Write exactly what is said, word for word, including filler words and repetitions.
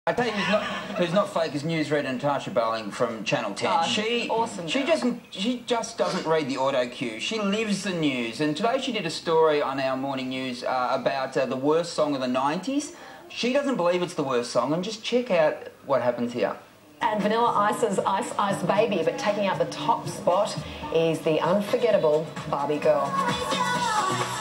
I tell you who's not, who's not fake is newsreader Natasha Bowling from Channel ten. Oh, she awesome. She doesn't. She just doesn't read the auto cue. She lives the news. And today she did a story on our morning news uh, about uh, the worst song of the nineties. She doesn't believe it's the worst song, and just check out what happens here. And Vanilla Ice's Ice Ice Baby, but taking out the top spot is the unforgettable Barbie Girl.